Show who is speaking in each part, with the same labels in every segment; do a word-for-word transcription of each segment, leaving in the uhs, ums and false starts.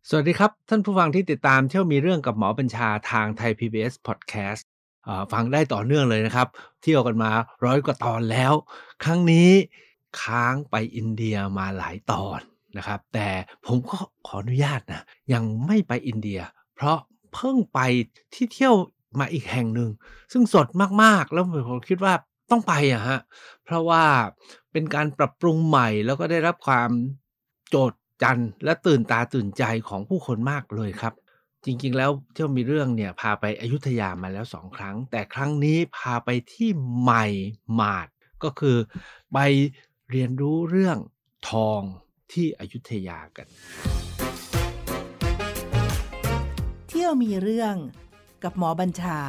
Speaker 1: สวัสดีครับท่านผู้ฟังที่ติดตามเที่ยวมีเรื่องกับหมอบัญชาทางไทย พี บี เอส Podcast อ่าฟังได้ต่อเนื่องเลยนะครับเที่ยวกันมาร้อยกว่าตอนแล้วครั้งนี้ค้างไปอินเดียมาหลายตอนนะครับแต่ผมก็ขออนุญาตนะยังไม่ไปอินเดียเพราะเพิ่งไปที่เที่ยวมาอีกแห่งหนึ่งซึ่งสดมากๆแล้วผมคิดว่าต้องไปอะฮะเพราะว่าเป็นการปรับปรุงใหม่แล้วก็ได้รับความโจษจันและตื่นตาตื่นใจของผู้คนมากเลยครับจริงๆแล้วเที่ยวมีเรื่องเนี่ยพาไปอยุธยามาแล้วสองครั้งแต่ครั้งนี้พาไปที่ใหม่หมาดก็คือไปเรียนรู้เรื่องทองที่อยุธยากัน
Speaker 2: เที่ยวมีเรื่องกับหมอบัญชา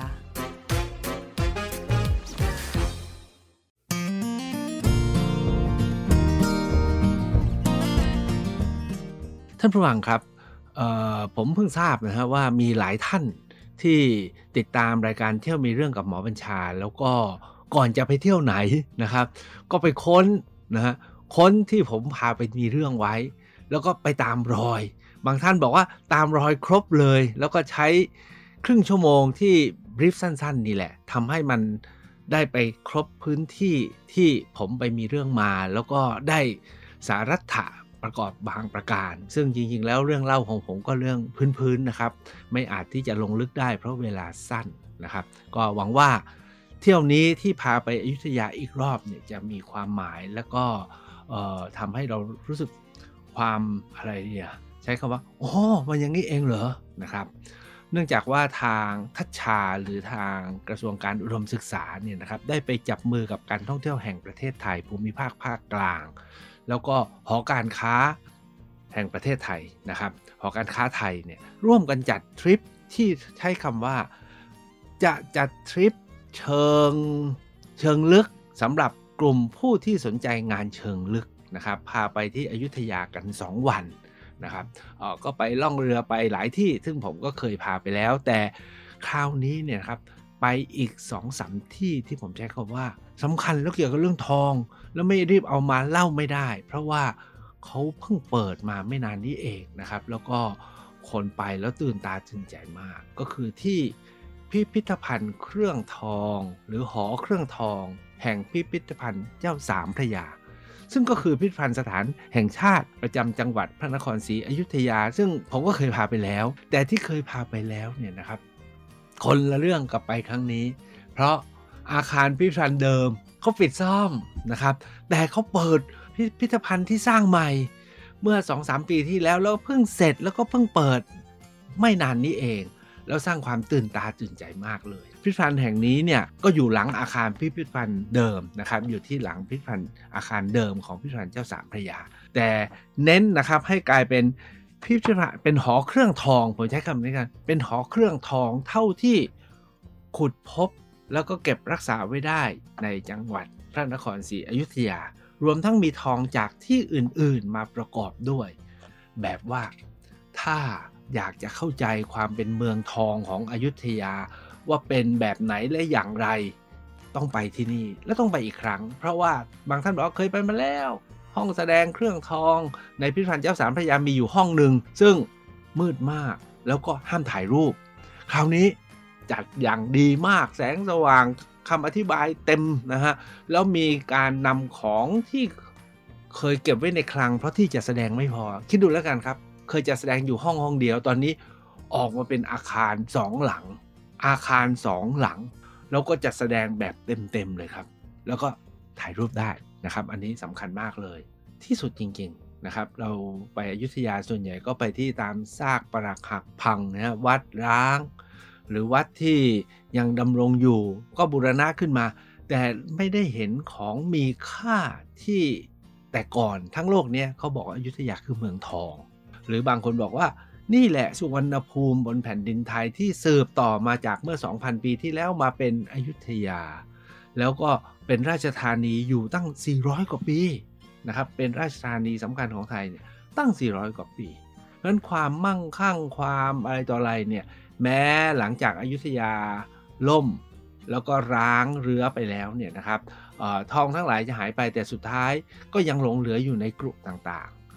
Speaker 1: ท่านผู้ฟังครับเอ่อผมเพิ่งทราบนะครับว่ามีหลายท่านที่ติดตามรายการเที่ยวมีเรื่องกับหมอบัญชาแล้วก็ก่อนจะไปเที่ยวไหนนะครับก็ไปค้นนะฮะค้นที่ผมพาไปมีเรื่องไว้แล้วก็ไปตามรอยบางท่านบอกว่าตามรอยครบเลยแล้วก็ใช้ครึ่งชั่วโมงที่บรีฟสั้นๆนี่แหละทำให้มันได้ไปครบพื้นที่ที่ผมไปมีเรื่องมาแล้วก็ได้สารัตถะประกอบบางประการซึ่งจริงๆแล้วเรื่องเล่าของผมก็เรื่องพื้นๆนะครับไม่อาจที่จะลงลึกได้เพราะเวลาสั้นนะครับก็หวังว่าเที่ยวนี้ที่พาไปอยุธยาอีกรอบเนี่ยจะมีความหมายแล้วก็เอ่อทำให้เรารู้สึกความอะไรเนี่ยใช้คำว่าอ๋อมันอย่างนี้เองเหรอนะครับเนื่องจากว่าทางทัชชาหรือทางกระทรวงการอุดมศึกษาเนี่ยนะครับได้ไปจับมือกับการท่องเที่ยวแห่งประเทศไทยภูมิภาคภาคกลางแล้วก็หอการค้าแห่งประเทศไทยนะครับหอการค้าไทยเนี่ยร่วมกันจัดทริปที่ใช้คำว่าจะจัดทริปเชิงเชิงลึกสำหรับกลุ่มผู้ที่สนใจงานเชิงลึกนะครับพาไปที่อยุธยากันสองวันนะครับเอ่อก็ไปล่องเรือไปหลายที่ซึ่งผมก็เคยพาไปแล้วแต่คราวนี้เนี่ยครับไปอีก สองสาม ที่ที่ผมใช้คำว่าสำคัญแล้วเกี่ยวกับเรื่องทองแล้วไม่รีบเอามาเล่าไม่ได้เพราะว่าเขาเพิ่งเปิดมาไม่นานนี้เองนะครับแล้วก็คนไปแล้วตื่นตาตื่นใจมากก็คือที่พิพิธภัณฑ์เครื่องทองหรือหอเครื่องทองแห่งพิพิธภัณฑ์เจ้าสามพระยาซึ่งก็คือพิพิธภัณฑ์สถานแห่งชาติประจำจังหวัดพระนครศรีอยุธยาซึ่งผมก็เคยพาไปแล้วแต่ที่เคยพาไปแล้วเนี่ยนะครับคนละเรื่องกับไปครั้งนี้เพราะอาคารพิพิธภัณฑ์เดิมเขาปิดซ่อมนะครับแต่เขาเปิดพิพิธภัณฑ์ที่สร้างใหม่เมื่อ สองสาม ปีที่แล้วแล้วเพิ่งเสร็จแล้วก็เพิ่งเปิดไม่นานนี้เองแล้วสร้างความตื่นตาตื่นใจมากเลยพิพิธภัณฑ์แห่งนี้เนี่ยก็อยู่หลังอาคารพิพิธภัณฑ์เดิมนะครับอยู่ที่หลังพิพิธภัณฑ์อาคารเดิมของพิพิธภัณฑ์เจ้าสามพระยาแต่เน้นนะครับให้กลายเป็นพิพิธภัณฑ์เป็นหอเครื่องทองผมใช้คำนี้กันเป็นหอเครื่องทองเท่าที่ขุดพบแล้วก็เก็บรักษาไว้ได้ในจังหวัดพระนครศรีอยุธยารวมทั้งมีทองจากที่อื่นๆมาประกอบด้วยแบบว่าถ้าอยากจะเข้าใจความเป็นเมืองทองของอยุธยาว่าเป็นแบบไหนและอย่างไรต้องไปที่นี่และต้องไปอีกครั้งเพราะว่าบางท่านบอกว่าเคยไปมาแล้วห้องแสดงเครื่องทองในพิพิธภัณฑ์เจ้าสามพระยามีอยู่ห้องหนึ่งซึ่งมืดมากแล้วก็ห้ามถ่ายรูปคราวนี้จัดอย่างดีมากแสงสว่างคำอธิบายเต็มนะฮะแล้วมีการนำของที่เคยเก็บไว้ในคลังเพราะที่จะแสดงไม่พอคิดดูแล้วกันครับเคยจะแสดงอยู่ห้องห้องเดียวตอนนี้ออกมาเป็นอาคารสองหลังอาคารสองหลังแล้วก็จัดแสดงแบบเต็มๆเลยครับแล้วก็ถ่ายรูปได้นะครับอันนี้สำคัญมากเลยที่สุดจริงๆนะครับเราไปอยุธยาส่วนใหญ่ก็ไปที่ตามซากปรักหักพังนะฮะวัดร้างหรือวัดที่ยังดำรงอยู่ก็บูรณะขึ้นมาแต่ไม่ได้เห็นของมีค่าที่แต่ก่อนทั้งโลกเนี้ยเขาบอกว่าอยุธยาคือเมืองทองหรือบางคนบอกว่านี่แหละสุวรรณภูมิบนแผ่นดินไทยที่สืบต่อมาจากเมื่อ สองพัน ปีที่แล้วมาเป็นอยุธยาแล้วก็เป็นราชธานีอยู่ตั้งสี่ร้อยกว่าปีนะครับเป็นราชธานีสำคัญของไทยเนี่ยตั้งสี่ร้อยกว่าปีเพราะฉะนั้นความมั่งคั่งความอะไรต่ออะไรเนี่ยแม้หลังจากอยุธยาล่มแล้วก็ร้างเรือไปแล้วเนี่ยนะครับเอ่อทองทั้งหลายจะหายไปแต่สุดท้ายก็ยังหลงเหลืออยู่ในกรุต่างๆ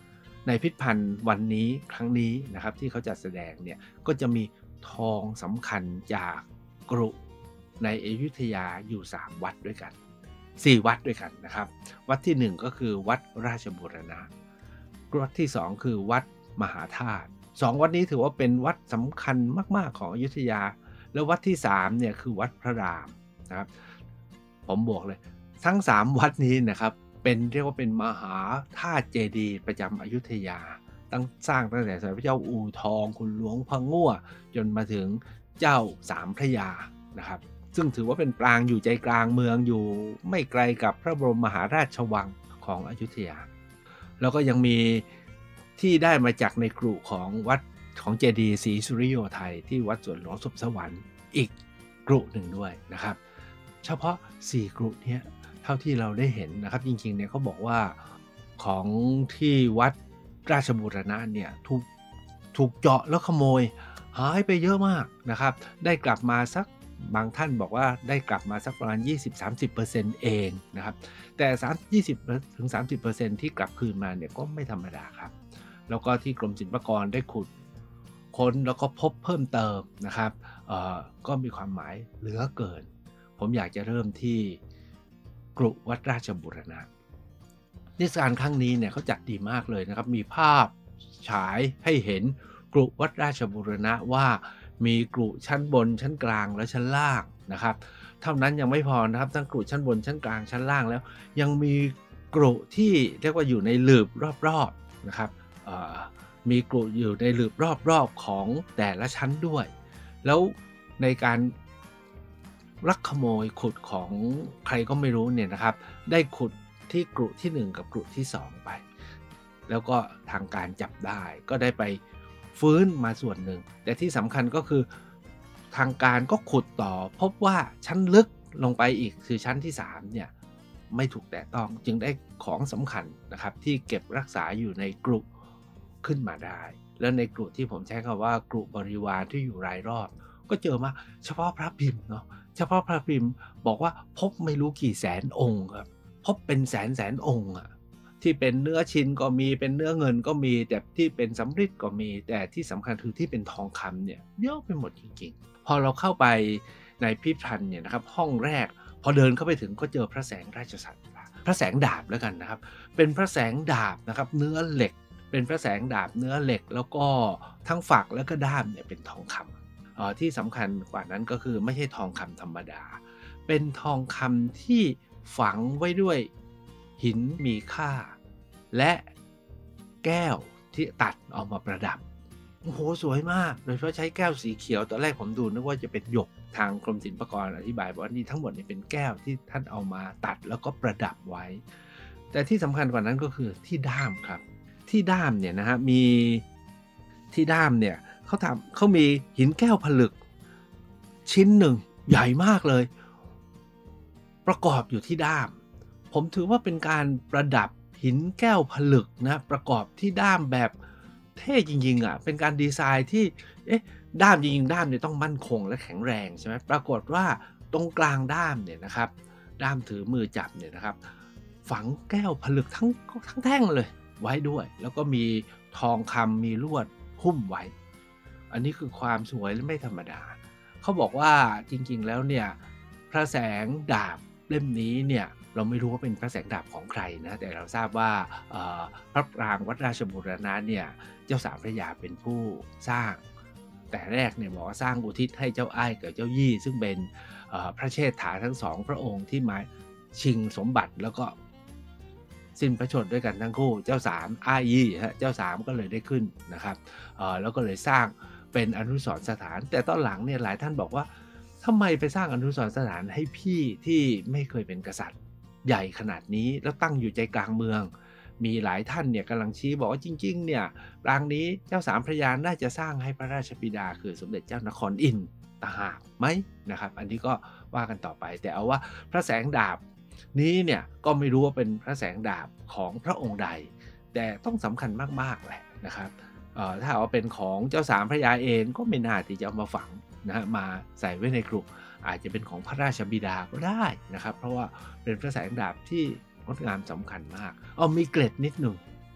Speaker 1: ในพิพิธภัณฑ์วันนี้ครั้งนี้นะครับที่เขาจัดแสดงเนี่ยก็จะมีทองสำคัญจากกรุในอยุธยาอยู่สามวัดด้วยกันสี่วัดด้วยกันนะครับวัดที่หนึ่งก็คือวัดราชบูรณะวัดที่สองคือวัดมหาธาตุสองวัดนี้ถือว่าเป็นวัดสำคัญมากๆของอยุธยาแล้ววัดที่สามเนี่ยคือวัดพระรามนะครับผมบอกเลยทั้งสามวัดนี้นะครับเป็นเรียกว่าเป็นมหาธาตุเจดีย์ประจำอยุธยาตั้งสร้างตั้งแต่สมัยพระเจ้าอู่ทองคุณหลวงพะงั่วจนมาถึงเจ้าสามพระยานะครับซึ่งถือว่าเป็นปรางอยู่ใจกลางเมืองอยู่ไม่ไกลกับพระบรมมหาราชวังของอยุธยาแล้วก็ยังมีที่ได้มาจากในกรุของวัดของเจดีย์ศรีสุริโยไทยที่วัดสวนหลวงสุขสวรรค์อีกกรุหนึ่งด้วยนะครับเฉพาะสี่กรุนี้เท่าที่เราได้เห็นนะครับจริงๆเนี่ยเขาบอกว่าของที่วัดราชบูรณะเนี่ยถูกถูกเจาะแล้วขโมยหายไปเยอะมากนะครับได้กลับมาสักบางท่านบอกว่าได้กลับมาสักประมาณ ยี่สิบถึงสามสิบเปอร์เซ็นต์ เองนะครับแต่ยี่สิบถึงสามสิบเปอร์เซ็นต์ ที่กลับคืนมาเนี่ยก็ไม่ธรรมดาครับแล้วก็ที่กรมศิลปากรได้ขุดค้นแล้วก็พบเพิ่มเติมนะครับเอ่อก็มีความหมายเหลือเกินผมอยากจะเริ่มที่กรุวัดราชบูรณะนิทรรศการครั้งนี้เนี่ยเขาจัดดีมากเลยนะครับมีภาพฉายให้เห็นกรุวัดราชบูรณะว่ามีกรุชั้นบนชั้นกลางและชั้นล่างนะครับเท่านั้นยังไม่พอนะครับทั้งกรุชั้นบนชั้นกลางชั้นล่างแล้วยังมีกรุที่เรียกว่าอยู่ในหลืบรอบๆนะครับมีกรุอยู่ในหลืบรอบๆของแต่ละชั้นด้วยแล้วในการลักขโมยขุดของใครก็ไม่รู้เนี่ยนะครับได้ขุดที่กรุที่หนึ่งกับกรุที่สองไปแล้วก็ทางการจับได้ก็ได้ไปฟื้นมาส่วนหนึ่งแต่ที่สำคัญก็คือทางการก็ขุดต่อพบว่าชั้นลึกลงไปอีกคือชั้นที่สามเนี่ยไม่ถูกแตะต้องจึงได้ของสำคัญนะครับที่เก็บรักษาอยู่ในกรุขึ้นมาได้แล้วในกรุที่ผมใช้คำว่ากรุบริวารที่อยู่รายรอบก็เจอมาเฉพาะพระพิมพ์เนาะเฉพาะพระพิมพ์บอกว่าพบไม่รู้กี่แสนองค์ครับพบเป็นแสนแสนองค์อะที่เป็นเนื้อชิ้นก็มีเป็นเนื้อเงินก็มีแต่ที่เป็นสำริดก็มีแต่ที่สำคัญคือที่เป็นทองคำเนี่ยเยอะไปหมดจริงๆพอเราเข้าไปในพิพิธภัณฑ์เนี่ยนะครับห้องแรกพอเดินเข้าไปถึงก็เจอพระแสงราชสัตว์พระแสงดาบแล้วกันนะครับเป็นพระแสงดาบนะครับเนื้อเหล็กเป็นพระแสงดาบเนื้อเหล็กแล้วก็ทั้งฝักแล้วก็ด้ามเนี่ยเป็นทองคำเอ่อที่สำคัญกว่านั้นก็คือไม่ใช่ทองคำธรรมดาเป็นทองคำที่ฝังไว้ด้วยหินมีค่าและแก้วที่ตัดออกมาประดับโอ้โหสวยมากโดยเฉพาะใช้แก้วสีเขียวตอนแรกผมดูนึกว่าจะเป็นหยกทางกรมศิลปากรอธิบายบอกว่านี่ทั้งหมดเนี่ยเป็นแก้วที่ท่านเอามาตัดแล้วก็ประดับไว้แต่ที่สำคัญกว่านั้นก็คือที่ด้ามครับที่ด้ามเนี่ยนะฮะมีที่ด้ามเนี่ยเขาทำเขามีหินแก้วผลึกชิ้นหนึ่งใหญ่มากเลยประกอบอยู่ที่ด้ามผมถือว่าเป็นการประดับหินแก้วผลึกนะประกอบที่ด้ามแบบเท่จริงๆอ่ะเป็นการดีไซน์ที่เอ๊ะด้ามจริงๆด้ามเนี่ยต้องมั่นคงและแข็งแรงใช่ไหมปรากฏว่าตรงกลางด้ามเนี่ยนะครับด้ามถือมือจับเนี่ยนะครับฝังแก้วผลึกทั้งทั้งแท่งเลยไว้ด้วยแล้วก็มีทองคำมีลวดหุ้มไว้อันนี้คือความสวยและไม่ธรรมดาเขาบอกว่าจริงๆแล้วเนี่ยพระแสงดาบเล่มนี้เนี่ยเราไม่รู้ว่าเป็นพระแสงดาบของใครนะแต่เราทราบว่าพระปรางวัดราชบูรณะเนี่ยเจ้าสามพระยาเป็นผู้สร้างแต่แรกเนี่ยบอกว่าสร้างอุทิศให้เจ้าอ้ายกับเจ้ายี่ซึ่งเป็นพระเชษฐาทั้งสองพระองค์ที่มาชิงสมบัติแล้วก็สิ้นพระชนม์ด้วยกันทั้งคู่เจ้าสามอ้ายยี่ฮะเจ้าสามก็เลยได้ขึ้นนะครับแล้วก็เลยสร้างเป็นอนุสรณ์สถานแต่ตอนหลังเนี่ยหลายท่านบอกว่าทำไมไปสร้างอนุสรณ์สถานให้พี่ที่ไม่เคยเป็นกษัตริย์ใหญ่ขนาดนี้แล้วตั้งอยู่ใจกลางเมืองมีหลายท่านเนี่ยกำลังชี้บอกว่าจริงๆเนี่ยปรางนี้เจ้าสามพระยาน่าจะสร้างให้พระราชบิดาคือสมเด็จเจ้านครอินทร์ต่างหากไหมนะครับอันนี้ก็ว่ากันต่อไปแต่เอาว่าพระแสงดาบนี้เนี่ยก็ไม่รู้ว่าเป็นพระแสงดาบของพระองค์ใดแต่ต้องสำคัญมากๆแหละนะครับถ้าว่าเป็นของเจ้าสามพระยาเองก็ไม่น่าที่จะเอามาฝังนะฮะมาใส่ไว้ในกรุอาจจะเป็นของพระราชบิดาก็ได้นะครับเพราะว่าเป็นพระแสงดาบที่งดงามสำคัญมากเอามีเกร็ดนิดหนึ่ง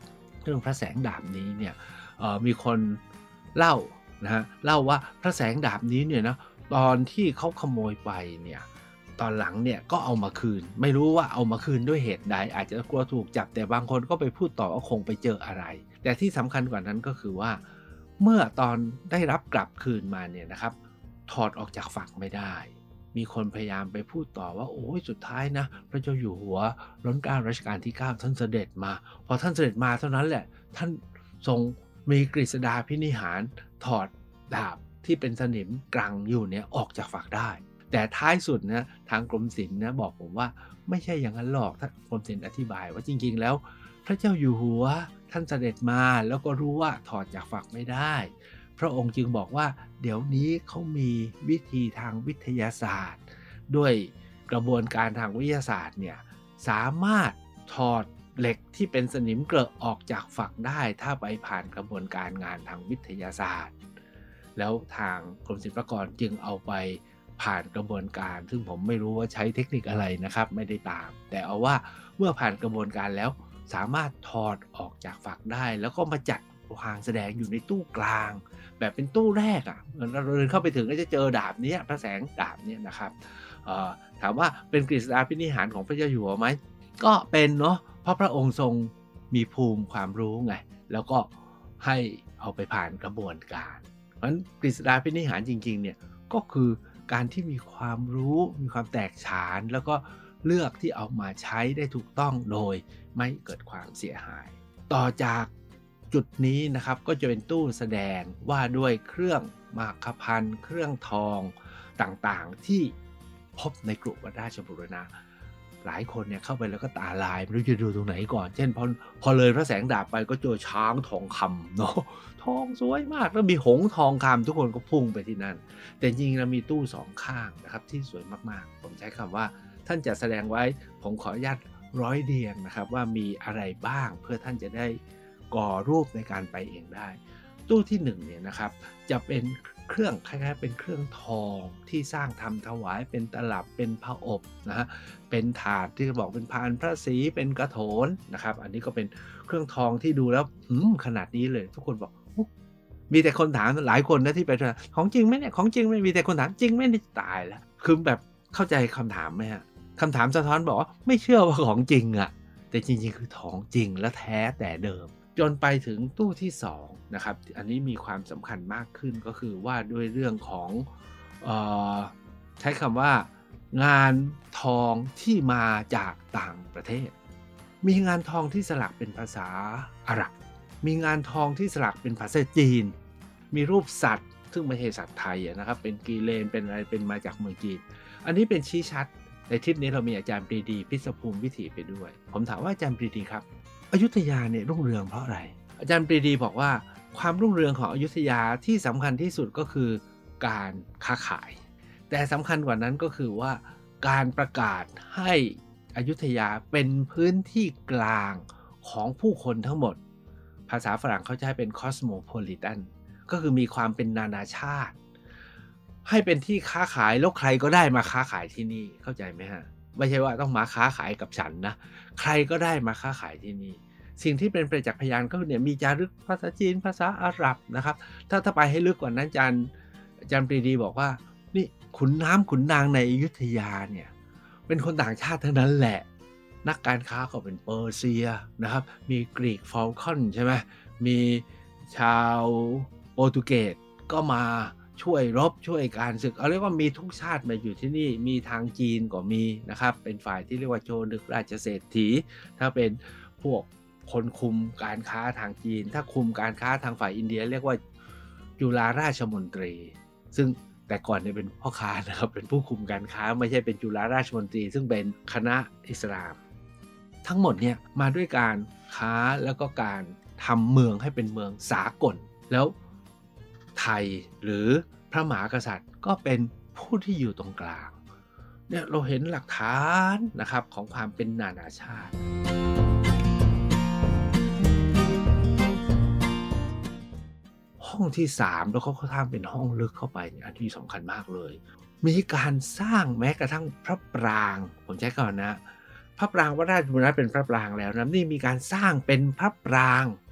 Speaker 1: เรื่องพระแสงดาบนี้เนี่ยมีคนเล่านะฮะเล่าว่าพระแสงดาบนี้เนี่ยนะตอนที่เขาขโมยไปเนี่ยตอนหลังเนี่ยก็เอามาคืนไม่รู้ว่าเอามาคืนด้วยเหตุใดอาจจะกลัวถูกจับแต่บางคนก็ไปพูดต่อว่าคงไปเจออะไรแต่ที่สำคัญกว่านั้นก็คือว่าเมื่อตอนได้รับกลับคืนมาเนี่ยนะครับถอดออกจากฝักไม่ได้มีคนพยายามไปพูดต่อว่าโอ้ยสุดท้ายนะพระเจ้าอยู่หัวรัชกาลรัชกาลที่เก้าท่านเสด็จมาพอท่านเสด็จมาเท่านั้นแหละท่านทรงมีกฤษฎาภินิหารถอดดาบที่เป็นสนิมกรังอยู่เนี่ยออกจากฝักได้แต่ท้ายสุดนะทางกรมศิลป์นะบอกผมว่าไม่ใช่อย่างนั้นหรอกท่านกรมศิลป์อธิบายว่าจริงๆแล้วพระเจ้าอยู่หัวท่านเสด็จมาแล้วก็รู้ว่าถอดจากฝักไม่ได้พระองค์จึงบอกว่าเดี๋ยวนี้เขามีวิธีทางวิทยาศาสตร์ด้วยกระบวนการทางวิทยาศาสตร์เนี่ยสามารถถอดเหล็กที่เป็นสนิมเกลอะออกจากฝักได้ถ้าไปผ่านกระบวนการงานทางวิทยาศาสตร์แล้วทางกรมศิลปากรจึงเอาไปผ่านกระบวนการซึ่งผมไม่รู้ว่าใช้เทคนิคอะไรนะครับไม่ได้ตามแต่เอาว่าเมื่อผ่านกระบวนการแล้วสามารถถอดออกจากฝักได้แล้วก็มาจัดวางแสดงอยู่ในตู้กลางแบบเป็นตู้แรกอ่ะเหมือนเราเดินเข้าไปถึงก็จะเจอดาบนี้พระแสงดาบนี้นะครับถามว่าเป็นกฤษฎาภินิหารของพระเจ้าอยู่หัวไหมก็เป็นเนาะเพราะพระองค์ทรงมีภูมิความรู้ไงแล้วก็ให้เอาไปผ่านกระบวนการเพราะฉะนั้นกฤษฎาภินิหารจริงๆเนี่ยก็คือการที่มีความรู้มีความแตกฉานแล้วก็เลือกที่เอามาใช้ได้ถูกต้องโดยไม่เกิดความเสียหายต่อจากจุดนี้นะครับก็จะเป็นตู้แสดงว่าด้วยเครื่องมากพันเครื่องทองต่างๆที่พบในกรุวัดราชบูรณะหลายคนเนี่ยเข้าไปแล้วก็ตาลายไม่รู้จะดูตรงไหนก่อนเช่นพอพอเลยพระแสงดาบไปก็เจอช้างทองคำเนาะทองสวยมากแล้วมีหงส์ทองคำทุกคนก็พุ่งไปที่นั่นแต่จริงๆแล้วมีตู้สองข้างนะครับที่สวยมากๆผมใช้คำว่าท่านจะแสดงไว้ผมขออนุญาตร้อยเรียงนะครับว่ามีอะไรบ้างเพื่อท่านจะได้ก่อรูปในการไปเองได้ตู้ที่หนึ่งเนี่ยนะครับจะเป็นเครื่องคล้ายๆเป็นเครื่องทองที่สร้างทำถวายเป็นตลับเป็นผอบนะฮะเป็นถาดที่บอกเป็นพานพระศรีเป็นกระโถนนะครับอันนี้ก็เป็นเครื่องทองที่ดูแล้วหืมขนาดนี้เลยทุกคนบอกมีแต่คนถามหลายคนนะที่ไปของจริงไหมเนี่ยของจริงไม่มีแต่คนถามจริงไม่ได้ตายแล้วคือแบบเข้าใจคำถามไหมฮะคำถามสะท้อนบอกว่าไม่เชื่อว่าของจริงอะแต่จริงๆคือของจริงและแท้แต่เดิมจนไปถึงตู้ที่สองนะครับอันนี้มีความสำคัญมากขึ้นก็คือว่าด้วยเรื่องของเอ่อใช้คำว่างานทองที่มาจากต่างประเทศมีงานทองที่สลักเป็นภาษาอาหรับมีงานทองที่สลักเป็นภาษาจีนมีรูปสัตว์ซึ่งไม่ใช่สัตว์ไทยนะครับเป็นกีเลนเป็นอะไรเป็นมาจากเมืองจีนอันนี้เป็นชี้ชัดในทริปนี้เรามีอาจารย์ปรีดีพิศภูมิวิถีไปด้วยผมถามว่าอาจารย์ปรีดีครับอยุธยาเนี่ยรุ่งเรืองเพราะอะไรอาจารย์ปรีดีบอกว่าความรุ่งเรืองของอยุธยาที่สำคัญที่สุดก็คือการค้าขายแต่สำคัญกว่านั้นก็คือว่าการประกาศให้อยุธยาเป็นพื้นที่กลางของผู้คนทั้งหมดภาษาฝรั่งเขาใช้เป็น cosmopolitan ก็คือมีความเป็นนานาชาติให้เป็นที่ค้าขายแล้วใครก็ได้มาค้าขายที่นี่เข้าใจไหมฮะไม่ใช่ว่าต้องมาค้าขายกับฉันนะใครก็ได้มาค้าขายที่นี่สิ่งที่เป็นประจักษ์พยานก็เนี่ยมีจารึกภาษาจีนภาษาอาหรับนะครับถ้าถ้าไปให้ลึกกว่านั้นอาจารย์อาจารย์ปรีดีบอกว่านี่ขุนน้ำขุนนางในอยุธยาเนี่ยเป็นคนต่างชาติทั้งนั้นแหละนักการค้าก็เป็นเปอร์เซียนะครับมีกรีกฟอลคอนใช่ไหมมีชาวโปรตุเกสก็มาช่วยรบช่วยการศึกเอาเรียกว่ามีทุกชาติมาอยู่ที่นี่มีทางจีนก็มีนะครับเป็นฝ่ายที่เรียกว่าโจนึกราชเศรษฐีถ้าเป็นพวกคนคุมการค้าทางจีนถ้าคุมการค้าทางฝ่ายอินเดียเรียกว่าจุฬาราชมนตรีซึ่งแต่ก่อนเนี่ยเป็นพ่อค้านะครับเป็นผู้คุมการค้าไม่ใช่เป็นจุฬาราชมนตรีซึ่งเป็นคณะอิสลามทั้งหมดเนี่ยมาด้วยการค้าแล้วก็การทำเมืองให้เป็นเมืองสากลแล้วไทยหรือพระมหากษัตริย์ก็เป็นผู้ที่อยู่ตรงกลางเนี่ยเราเห็นหลักฐานนะครับของความเป็นนานาชาติห้องที่สามแล้วเขาก็ทำเป็นห้องลึกเข้าไปอันที่สำคัญมากเลยมีการสร้างแม้กระทั่งพระปรางผมใช้คำนะพระปรางวัดราชบูรณะเป็นพระปรางแล้วนะนี่มีการสร้างเป็นพระปราง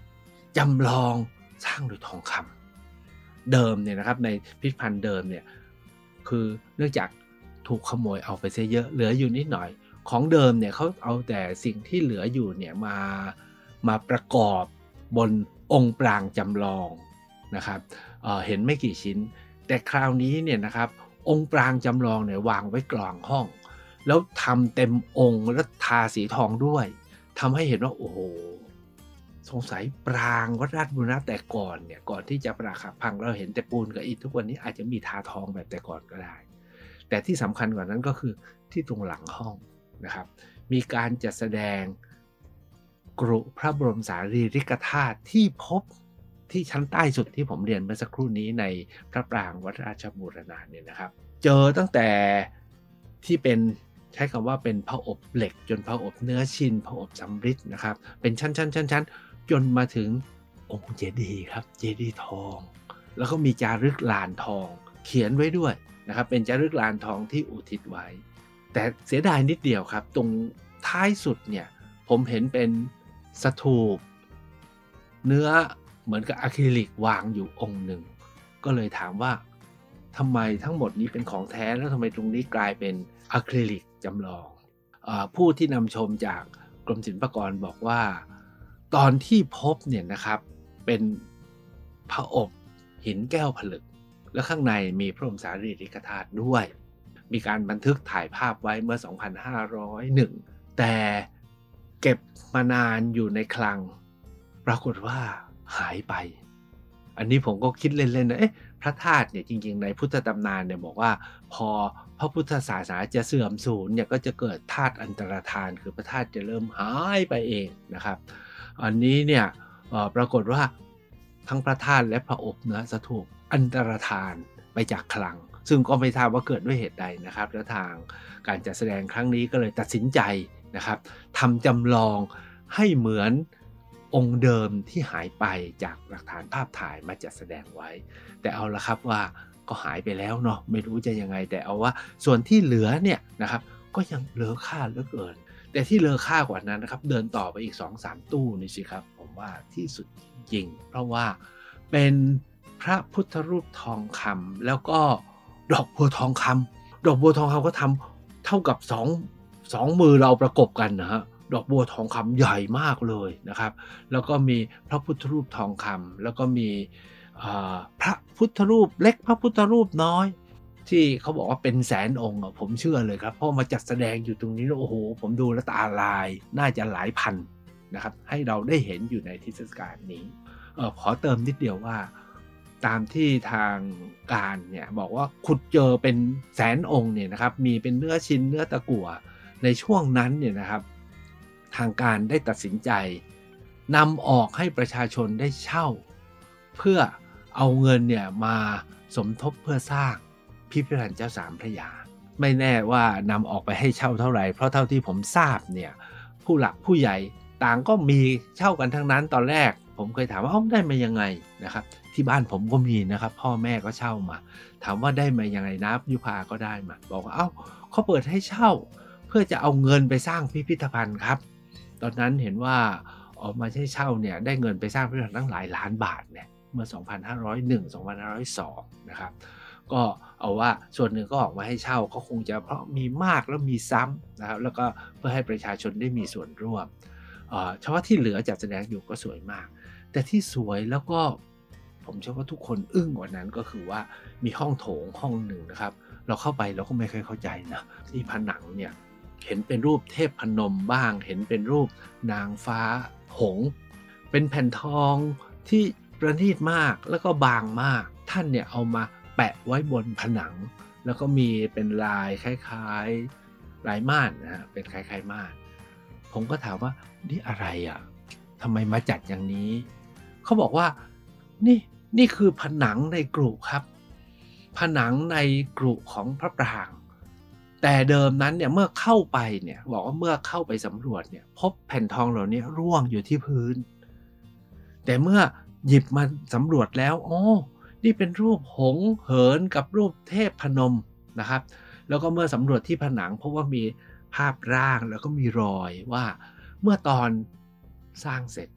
Speaker 1: จำลองสร้างโดยทองคำเดิมเนี่ยนะครับในพิพิธภัณฑ์เดิมเนี่ยคือเนื่องจากถูกขโมยเอาไปซะเยอะเหลืออยู่นิดหน่อยของเดิมเนี่ยเขาเอาแต่สิ่งที่เหลืออยู่เนี่ยมามาประกอบบนองค์ปรางจำลองนะครับ เอ่อ เห็นไม่กี่ชิ้นแต่คราวนี้เนี่ยนะครับองค์ปรางจำลองเนี่ยวางไว้กลางห้องแล้วทำเต็มองค์แล้วทาสีทองด้วยทำให้เห็นว่าโอ้โหสงสัยปรางวัดราชบูรณะแต่ก่อนเนี่ยก่อนที่จะปราคับพังเราเห็นแต่ปูนกับอิฐทุกวันนี้อาจจะมีทาทองแบบแต่ก่อนก็ได้แต่ที่สำคัญกว่านั้นก็คือที่ตรงหลังห้องนะครับมีการจัดแสดงกรุพระบรมสารีริกธาตุที่พบที่ชั้นใต้สุดที่ผมเรียนเมื่อสักครู่นี้ในพระปรางวัดราชบูรณะเนี่ยนะครับเจอตั้งแต่ที่เป็นใช้คำว่าเป็นพระอบเหล็กจนพระอบเนื้อชินพระอบสำริดนะครับเป็นชั้นๆๆๆจนมาถึงองค์เจดีย์ครับเจดีย์ทองแล้วก็มีจารึกลานทองเขียนไว้ด้วยนะครับเป็นจารึกลานทองที่อุทิศไว้แต่เสียดายนิดเดียวครับตรงท้ายสุดเนี่ยผมเห็นเป็นสถูปเนื้อเหมือนกับอะคริลิกวางอยู่องค์หนึ่งก็เลยถามว่าทำไมทั้งหมดนี้เป็นของแท้แล้วทำไมตรงนี้กลายเป็นอะคริลิกจำลองเอ่อผู้ที่นำชมจากกรมศิลปากรบอกว่าตอนที่พบเนี่ยนะครับเป็นพระอบหินแก้วผลึกและข้างในมีพระบรมสารีริกธาตุด้วยมีการบันทึกถ่ายภาพไว้เมื่อ สองพันห้าร้อยเอ็ด แต่เก็บมานานอยู่ในคลังปรากฏว่าหายไปอันนี้ผมก็คิดเล่นๆนะเอ๊ะพระธาตุเนี่ยจริงๆในพุทธตำนานเนี่ยบอกว่าพอพระพุทธศาสนาจะเสื่อมสูญเนี่ยก็จะเกิดธาตุอันตรธานคือพระธาตุจะเริ่มหายไปเองนะครับอันนี้เนี่ยปรากฏว่าทั้งพระธาตุและพระอบนะจะถูกอันตรธานไปจากคลังซึ่งก็ไม่ทราบว่าเกิดด้วยเหตุใดนะครับแล้วทางการจัดแสดงครั้งนี้ก็เลยตัดสินใจนะครับทำจำลองให้เหมือนองค์เดิมที่หายไปจากหลักฐานภาพถ่ายมาจัดแสดงไว้แต่เอาละครับว่าก็หายไปแล้วเนาะไม่รู้จะยังไงแต่เอาว่าส่วนที่เหลือเนี่ยนะครับก็ยังเลอค่าเหลือเกินแต่ที่เลอค่ากว่านั้นนะครับเดินต่อไปอีก สองสาม ตู้นี่สิครับผมว่าที่สุดจริงเพราะว่าเป็นพระพุทธรูปทองคำแล้วก็ดอกบัวทองคำดอกบัวทองคำก็ทำเท่ากับสอง สองมือเราประกบกันนะฮะดอกบัวทองคำใหญ่มากเลยนะครับแล้วก็มีพระพุทธรูปทองคำแล้วก็มีพระพุทธรูปเล็กพระพุทธรูปน้อยที่เขาบอกว่าเป็นแสนองค์ผมเชื่อเลยครับเพราะมาจัดแสดงอยู่ตรงนี้แล้วโอ้โหผมดูแล้วตาลายน่าจะหลายพันนะครับให้เราได้เห็นอยู่ในเทศกาลนี้เอ่อขอเติมนิดเดียวว่าตามที่ทางการเนี่ยบอกว่าขุดเจอเป็นแสนองค์เนี่ยนะครับมีเป็นเนื้อชิ้นเนื้อตะกั่วในช่วงนั้นเนี่ยนะครับทางการได้ตัดสินใจนำออกให้ประชาชนได้เช่าเพื่อเอาเงินเนี่ยมาสมทบเพื่อสร้างพิพิธภัณฑ์เจ้าสามพระยาไม่แน่ว่านำออกไปให้เช่าเท่าไหร่เพราะเท่าที่ผมทราบเนี่ยผู้หลักผู้ใหญ่ต่างก็มีเช่ากันทั้งนั้นตอนแรกผมเคยถามว่าเอ้าได้มายังไงนะครับที่บ้านผมก็มีนะครับพ่อแม่ก็เช่ามาถามว่าได้มายังไงนะยุพาก็ได้มาบอกว่าเอ้าเขาเปิดให้เช่าเพื่อจะเอาเงินไปสร้างพิพิธภัณฑ์ครับตอนนั้นเห็นว่าออกมาให้เช่าเนี่ยได้เงินไปสร้างพิพิธภัณฑ์ตั้งหลายล้านบาทเนี่ยเมื่อ สองพันห้าร้อยเอ็ด สองพันห้าร้อยสอง นะครับก็เอาว่าส่วนหนึ่งก็ออกมาให้เช่าก็คงจะเพราะมีมากแล้วมีซ้ำนะครับแล้วก็เพื่อให้ประชาชนได้มีส่วนร่วมเฉพาะที่เหลือจัดแสดงอยู่ก็สวยมากแต่ที่สวยแล้วก็ผมเชื่อว่าทุกคนอึ้งกว่านั้นก็คือว่ามีห้องโถงห้องหนึ่งนะครับเราเข้าไปเราก็ไม่เคยเข้าใจนะที่ผนังเนี่ยเห็นเป็นรูปเทพพนมบ้างเห็นเป็นรูปนางฟ้าหงส์เป็นแผ่นทองที่ประณีตมากแล้วก็บางมากท่านเนี่ยเอามาแปะไว้บนผนังแล้วก็มีเป็นลายคล้ายๆลายม่านนะฮะเป็นคล้ายๆม่านผมก็ถามว่านี่อะไรอ่ะทำไมมาจัดอย่างนี้เขาบอกว่านี่นี่คือผนังในกรุครับผนังในกรุของพระปรางแต่เดิมนั้นเนี่ยเมื่อเข้าไปเนี่ยบอกว่าเมื่อเข้าไปสำรวจเนี่ยพบแผ่นทองเหล่านี้ร่วงอยู่ที่พื้นแต่เมื่อหยิบมาสำรวจแล้วโอ้นี่เป็นรูปหงส์เหินกับรูปเทพพนมนะครับแล้วก็เมื่อสำรวจที่ผนังเพราะว่ามีภาพร่างแล้วก็มีรอยว่าเมื่อตอนสร้างเสร็จ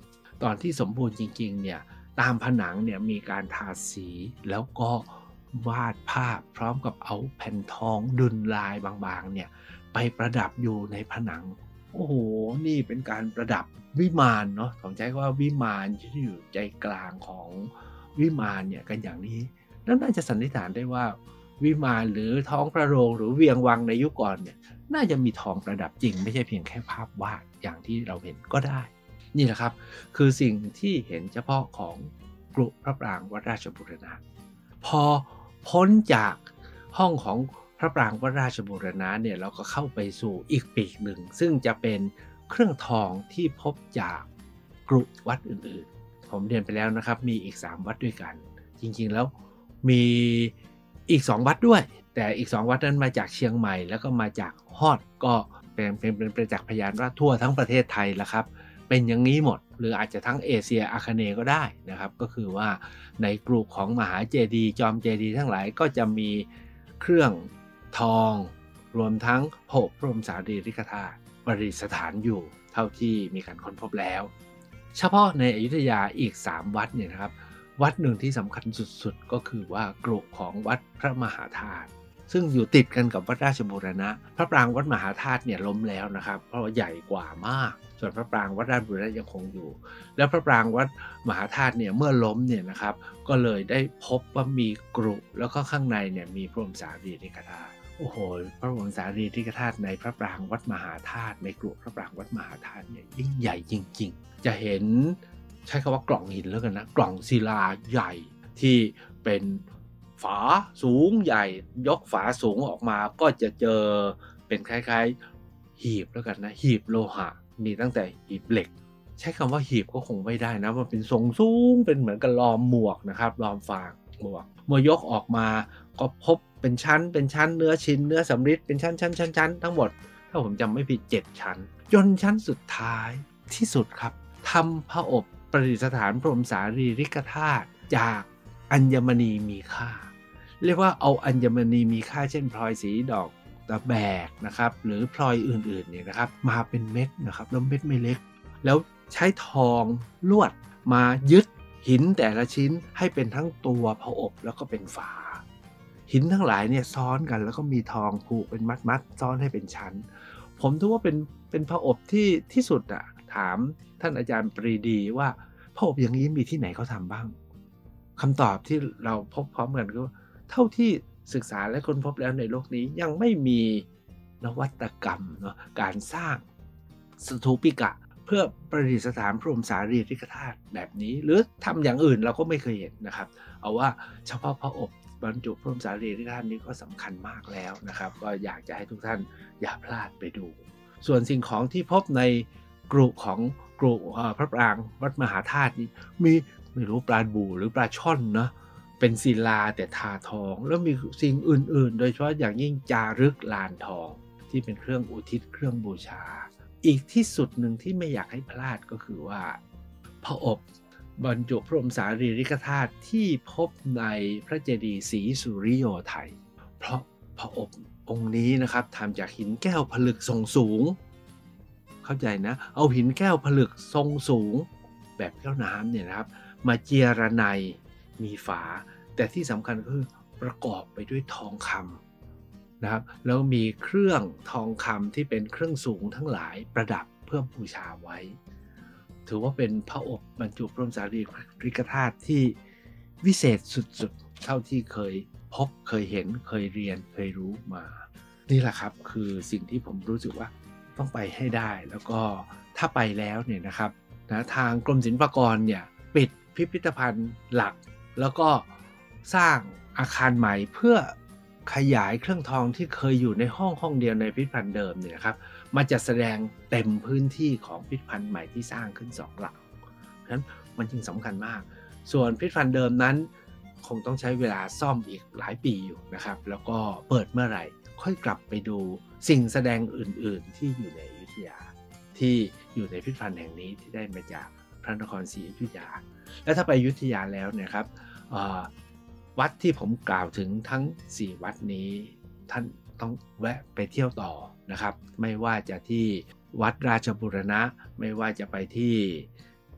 Speaker 1: ตอนที่สมบูรณ์จริงๆเนี่ยตามผนังเนี่ยมีการทาสีแล้วก็วาดภาพพร้อมกับเอาแผ่นทองดุลลายบางๆเนี่ยไปประดับอยู่ในผนังโอ้โหนี่เป็นการประดับวิมานเนาะผมใช้ว่าวิมานที่อยู่ใจกลางของวิมานเนี่ยกันอย่างนี้แล้วน่าจะสันนิษฐานได้ว่าวิมานหรือท้องพระโรงหรือเวียงวังในยุคก่อนเนี่ยน่าจะมีทองประดับจริงไม่ใช่เพียงแค่ภาพวาดอย่างที่เราเห็นก็ได้นี่แหละครับคือสิ่งที่เห็นเฉพาะของกรุพระปรางวัดราชบูรณะพอพ้นจากห้องของพระปรางวัดราชบูรณะเนี่ยเราก็เข้าไปสู่อีกปีกหนึ่งซึ่งจะเป็นเครื่องทองที่พบจากกรุวัดอื่นๆผมเรียนไปแล้วนะครับมีอีกสามวัดด้วยกันจริงๆแล้วมีอีกสองวัดด้วยแต่อีกสองวัดนั้นมาจากเชียงใหม่แล้วก็มาจากฮอดก็เป็นเป็นเป็นประจักษ์พยานว่าทั่วทั้งประเทศไทยละครับเป็นอย่างนี้หมดหรืออาจจะทั้งเอเชียอาคเนย์ก็ได้นะครับก็คือว่าในกรุของมหาเจดีย์จอมเจดีย์ทั้งหลายก็จะมีเครื่องทองรวมทั้งพระบรมสารีริกธาตุประดิษฐานอยู่เท่าที่มีการค้นพบแล้วเฉพาะในอยุธยาอีกสามวัดเนี่ยนะครับวัดหนึ่งที่สำคัญสุดๆก็คือว่ากรุของวัดพระมหาธาตุซึ่งอยู่ติดกันกับวัดราชบูรณะพระปรางวัดมหาธาตุเนี่ยล้มแล้วนะครับเพราะว่าใหญ่กว่ามากส่วนพระปรางวัดราชบูรณะยังคงอยู่แล้วพระปรางวัดมหาธาตุเนี่ยเมื่อล้มเนี่ยนะครับก็เลยได้พบว่ามีกรุแล้วก็ข้างในเนี่ยมีพระบรมสารีริกธาตุโอ้โหพระบรมสารีริกธาตุในพระปรางวัดมหาธาตุในกรุพระปรางวัดมหาธาตุเนี่ยยิ่งใหญ่จริงๆจะเห็นใช้คำว่ากล่องหินแล้วกันนะกล่องศิลาใหญ่ที่เป็นฝาสูงใหญ่ยกฝาสูงออกมาก็จะเจอเป็นคล้ายๆหีบแล้วกันนะหีบโลหะมีตั้งแต่หีบเหล็กใช้คำว่าหีบก็คงไม่ได้นะมันเป็นทรงสูงเป็นเหมือนกับล้อมหมวกนะครับล้อมฟางหมวกเมื่อยกออกมาก็พบเป็นชั้นเป็นชั้นเนื้อชิ้นเนื้อสำริดเป็นชั้นชั้นชั้นชั้นทั้งหมดถ้าผมจำไม่ผิดเจ็ดชั้นจนชั้นสุดท้ายที่สุดครับทำพระอบประดิษฐานพระบรมสารีริกธาตุจากอัญมณีมีค่าเรียกว่าเอาอัญมณีมีค่าเช่นพลอยสีดอกตะแบกนะครับหรือพลอยอื่นๆเนี่ยนะครับมาเป็นเม็ดนะครับแล้วเม็ดไม่เล็กแล้วใช้ทองลวดมายึดหินแต่ละชิ้นให้เป็นทั้งตัวพระอบแล้วก็เป็นฝาหินทั้งหลายเนี่ยซ้อนกันแล้วก็มีทองผูกเป็นมัดๆซ้อนให้เป็นชั้นผมถือว่าเป็นเป็นพระอบที่ที่สุดอะถามท่านอาจารย์ปรีดีว่าพระอบอย่างนี้มีที่ไหนเขาทำบ้างคำตอบที่เราพบพร้อมกันก็เท่าที่ศึกษาและค้นพบแล้วในโลกนี้ยังไม่มีนวัตกรรมเนาะการสร้างสถูปิกะเพื่อประดิษฐานพระบรมสารีริกธาตุแบบนี้หรือทำอย่างอื่นเราก็ไม่เคยเห็นนะครับเอาว่าเฉพาะพระอบบรรจุพระบรมสารีริกธาตุนี้ก็สำคัญมากแล้วนะครับก็อยากจะให้ทุกท่านอย่าพลาดไปดูส่วนสิ่งของที่พบในกรุของกรุพระปรางวัดมหาธาตุนี้มีไม่รู้ปลาบูหรือปลาช่อนนะเป็นศิลาแต่ทาทองแล้วมีสิ่งอื่นๆโดยเฉพาะอย่างยิ่งจารึกลานทองที่เป็นเครื่องอุทิศเครื่องบูชาอีกที่สุดหนึ่งที่ไม่อยากให้พลาดก็คือว่าพระอบบรรจุพระบรมสารีริกธาตุที่พบในพระเจดีย์ศรีสุริโยไทยเพราะพระอบองค์นี้นะครับทำจากหินแก้วผลึกทรงสูงเข้าใจนะเอาหินแก้วผลึกทรงสูงแบบแก้วน้ำเนี่ยนะครับมาเจียระไนมีฝาแต่ที่สำคัญก็คือประกอบไปด้วยทองคำนะครับแล้วมีเครื่องทองคำที่เป็นเครื่องสูงทั้งหลายประดับเพื่อบูชาไว้ถือว่าเป็นพระอบบรรจุพระบรมสารีริกธาตุที่วิเศษสุดๆเท่าที่เคยพบเคยเห็นเคยเรียนเคยรู้มานี่แหละครับคือสิ่งที่ผมรู้สึกว่าต้องไปให้ได้แล้วก็ถ้าไปแล้วเนี่ยนะครับนะทางกรมศิลปากรเนี่ยปิดพิพิธภัณฑ์หลักแล้วก็สร้างอาคารใหม่เพื่อขยายเครื่องทองที่เคยอยู่ในห้องห้องเดียวในพิพิธภัณฑ์เดิมเนี่ยนะครับมาจัดแสดงเต็มพื้นที่ของพิพิธภัณฑ์ใหม่ที่สร้างขึ้นสองหลังเพราะฉะนั้นมันจึงสำคัญมากส่วนพิพิธภัณฑ์เดิมนั้นคงต้องใช้เวลาซ่อมอีกหลายปีอยู่นะครับแล้วก็เปิดเมื่อไหร่ค่อยกลับไปดูสิ่งแสดงอื่นๆที่อยู่ในอยุธยาที่อยู่ในพิพิธภัณฑ์แห่งนี้ที่ได้มาจากพระนครศรีอยุธยาและถ้าไปอยุธยาแล้วเนี่ยครับวัดที่ผมกล่าวถึงทั้งสี่วัดนี้ท่านต้องแวะไปเที่ยวต่อนะครับไม่ว่าจะที่วัดราชบูรณะไม่ว่าจะไปที่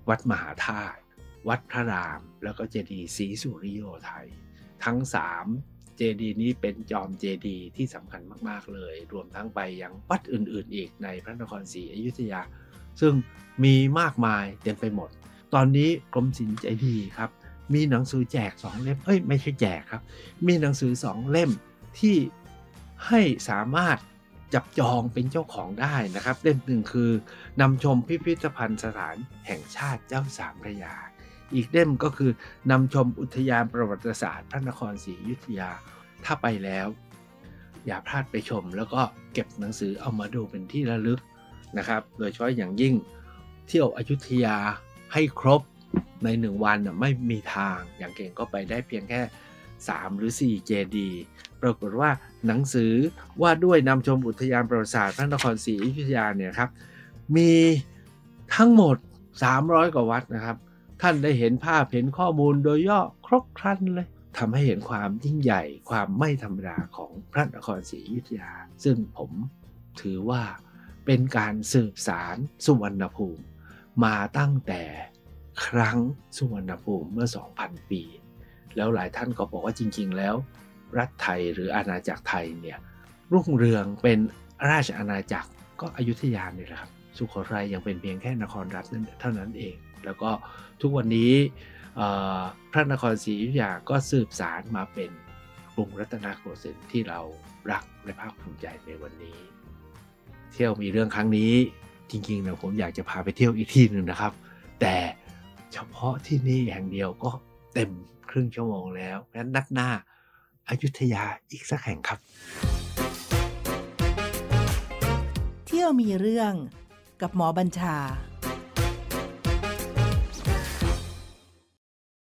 Speaker 1: วัดมหาธาตุวัดพระรามแล้วก็เจดีย์ศรีสุริโยไทยทั้งสามเจดีย์นี้เป็นจอมเจดีย์ที่สำคัญมากๆเลยรวมทั้งไปยังวัดอื่นๆอีกในพระนครศรีอยุธยาซึ่งมีมากมายเต็มไปหมดตอนนี้กรมศิลป์ใจดีครับมีหนังสือแจกสองเล่มเอ้ยไม่ใช่แจกครับมีหนังสือสองเล่มที่ให้สามารถจับจองเป็นเจ้าของได้นะครับเล่มหนึ่งคือนำชมพิพิธภัณฑ์สถานแห่งชาติเจ้าสามพระยาอีกเล่มก็คือนำชมอุทยานประวัติศาสตร์พระนครศรีอยุธยาถ้าไปแล้วอย่าพลาดไปชมแล้วก็เก็บหนังสือเอามาดูเป็นที่ระลึกนะครับโดยเฉพาะอย่างยิ่งเที่ยวอยุธยาให้ครบในหนึ่งวันไม่มีทางอย่างเก่งก็ไปได้เพียงแค่สามหรือสี่เจดีย์ปรากฏว่าหนังสือว่าด้วยนำชมอุทยานประวัติศาสตร์พระนครศรีอยุธยาเนี่ยครับมีทั้งหมดสามร้อยกว่าวัดนะครับท่านได้เห็นภาพเห็นข้อมูลโดยย่อครบครันเลยทำให้เห็นความยิ่งใหญ่ความไม่ธรรมดาของพระนครศรีอยุธยาซึ่งผมถือว่าเป็นการสืบสานสุวรรณภูมิมาตั้งแต่ครั้งสุวรรณภูมิเมื่อ สองพัน ปีแล้วหลายท่านก็บอกว่าจริงๆแล้วรัฐไทยหรืออาณาจักรไทยเนี่ยรุ่งเรืองเป็นราชอาณาจักรก็อยุธยาเนี่ยแหละครับสุโขทัยยังเป็นเพียงแค่นครรัฐเท่านั้นเองแล้วก็ทุกวันนี้พระนครศรีอยุธยาก็สืบสานมาเป็นกรุงรัตนโกสินทร์ที่เรารักและภาคภูมิใจในวันนี้เที่ยวมีเรื่องครั้งนี้จริงๆเนี่ยผมอยากจะพาไปเที่ยวอีกที่หนึ่งนะครับแต่เฉพาะที่นี่แห่งเดียวก็เต็มครึ่งชั่วโมงแล้วงั้นนัดหน้าอยุธยาอีกสักแห่งครับ
Speaker 2: เที่ยวมีเรื่องกับหมอบัญชา